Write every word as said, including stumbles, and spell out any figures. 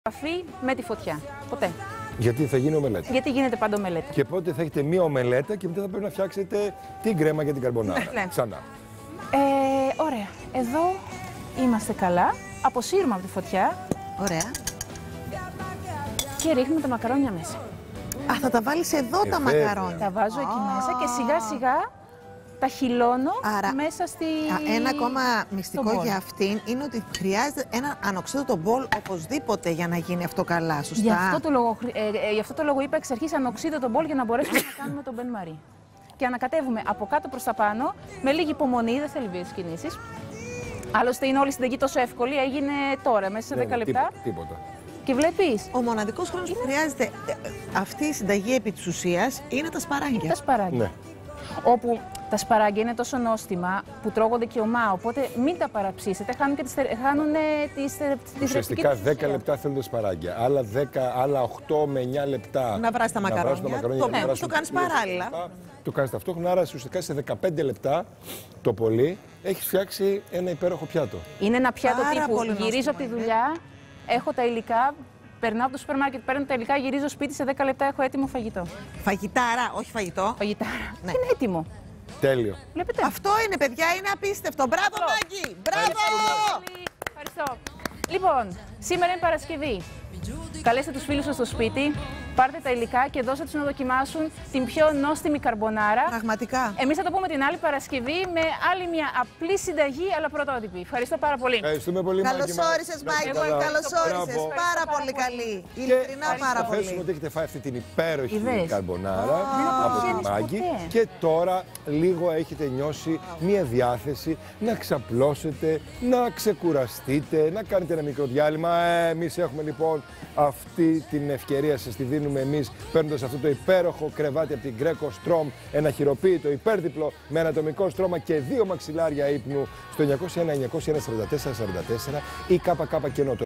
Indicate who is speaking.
Speaker 1: επαφή με τη φωτιά. Ποτέ.
Speaker 2: Γιατί θα γίνει ομελέτα.
Speaker 1: Γιατί γίνεται πάντα ομελέτα.
Speaker 2: Και πότε θα έχετε μία ομελέτα και μετά θα πρέπει να φτιάξετε την κρέμα για την καρμπονάρα.
Speaker 1: Ναι.
Speaker 2: Ξανά.
Speaker 1: Ε, ωραία. Εδώ είμαστε καλά. Αποσύρουμε από τη φωτιά.
Speaker 3: Ωραία.
Speaker 1: Και ρίχνουμε τα μακαρόνια μέσα.
Speaker 3: Α, θα τα βάλεις εδώ
Speaker 2: Ε,
Speaker 3: τα
Speaker 2: βέβαια.
Speaker 3: μακαρόνια.
Speaker 1: Τα βάζω εκεί μέσα και σιγά σιγά τα χυλώνω
Speaker 3: Άρα,
Speaker 1: μέσα στη...
Speaker 3: Α, ένα ακόμα μυστικό
Speaker 1: μπολ.
Speaker 3: για αυτήν είναι ότι χρειάζεται ένα ανοξίδωτο μπολ οπωσδήποτε για να γίνει αυτό καλά, σωστά.
Speaker 1: Γι' αυτό το λόγο, ε, ε, γι' αυτό το λόγο είπα εξ αρχής ανοξίδωτο μπολ για να μπορέσουμε να κάνουμε τον Μπεν Μαρί. Και ανακατεύουμε από κάτω προς τα πάνω με λίγη υπομονή, δεν θέλει βίαιες κινήσεις. Άλλωστε είναι όλη η συνταγή τόσο εύκολη, έγινε τώρα μέσα σε
Speaker 2: Ναι,
Speaker 1: δέκα
Speaker 2: ναι,
Speaker 1: λεπτά.
Speaker 2: Τίποτα. τίποτα.
Speaker 1: Και βλέπεις,
Speaker 3: Ο μοναδικός χρόνος που χρειάζεται ε, ε, αυτή η συνταγή επί της ουσίας είναι τα σπαράγγια.
Speaker 1: τα σπαράγγια.
Speaker 2: Ναι.
Speaker 1: Όπου τα σπαράγγια είναι τόσο νόστιμα που τρώγονται και ομά, οπότε μην τα παραψήσετε, χάνουν και τις, χάνουν τις, τις
Speaker 2: Ουσιαστικά δέκα λεπτά θέλουν τα σπαράγγια. Άλλα, δέκα, άλλα οκτώ με εννιά λεπτά
Speaker 3: Να βράσεις τα μακαρόνια.
Speaker 2: βράσουν τα μακαρόνια
Speaker 3: Το-
Speaker 2: για να
Speaker 3: ναι,
Speaker 2: βράσουν
Speaker 3: το κάνεις
Speaker 2: πλήρως
Speaker 3: παράλληλα.
Speaker 2: λεπτά. Το κάνεις ταυτόχρονα, άρα ουσιαστικά σε δεκαπέντε λεπτά το πολύ έχεις φτιάξει ένα υπέροχο πιάτο.
Speaker 1: Είναι ένα πιάτο
Speaker 3: Πάρα
Speaker 1: τύπου
Speaker 3: πολύ
Speaker 1: γυρίζω από τη
Speaker 3: νόστιμο
Speaker 1: δουλειά, έχω τα υλικά, περνάω από το σούπερ μάρκετ, παίρνω τα υλικά, γυρίζω σπίτι, σε δέκα λεπτά έχω έτοιμο φαγητό.
Speaker 3: Φαγητάρα, όχι φαγητό.
Speaker 1: Φαγητάρα.
Speaker 3: Ναι.
Speaker 1: Είναι έτοιμο.
Speaker 2: Τέλειο.
Speaker 1: Βλέπετε.
Speaker 3: Αυτό είναι, παιδιά, είναι απίστευτο. Μπράβο, Μάγκη! Μπράβο!
Speaker 1: Πολύ. Ευχαριστώ. Λοιπόν, σήμερα είναι Παρασκευή. Καλέστε τους φίλους σας στο σπίτι, πάρτε τα υλικά και δώστε τους να δοκιμάσουν την πιο νόστιμη καρμπονάρα.
Speaker 3: Πραγματικά.
Speaker 1: Εμείς θα το πούμε την άλλη Παρασκευή με άλλη μια απλή συνταγή, αλλά πρωτότυπη. Ευχαριστώ πάρα πολύ.
Speaker 2: Ευχαριστούμε πολύ,
Speaker 3: Καλώς
Speaker 2: Μάκη μας.
Speaker 3: όρισες,
Speaker 2: Να είστε
Speaker 3: Μάικο.
Speaker 2: καλά.
Speaker 3: Καλώς όρισες.
Speaker 2: Μπράβο.
Speaker 3: Πάρα
Speaker 1: Ευχαριστώ
Speaker 3: πολύ
Speaker 1: πάρα
Speaker 3: καλή.
Speaker 2: Και
Speaker 3: Ειλικρινά πάρα
Speaker 2: θα θέσουμε
Speaker 3: πολύ.
Speaker 2: ότι έχετε φάει αυτή την υπέροχη
Speaker 1: Είδες.
Speaker 2: καρμπονάρα
Speaker 1: Δεν
Speaker 2: από τη
Speaker 1: απογειώνεις
Speaker 2: Μάγκη
Speaker 1: ποτέ.
Speaker 2: και τώρα λίγο έχετε νιώσει μία διάθεση να ξαπλώσετε, να ξεκουραστείτε, να κάνετε ένα μικρό διάλειμμα. Ε, εμείς έχουμε λοιπόν αυτή την ευκαιρία, σας τη δίνουμε εμείς παίρνοντας αυτό το υπέροχο κρεβάτι από την Greco Strom, ένα χειροποίητο υπέρδιπλο με ανατομικό στρώμα και δύο μαξιλάρια ύπνου στο εννιακόσια ένα εννιακόσια ένα σαράντα τέσσερα σαράντα τέσσερα ή κάπα κάπα κενό.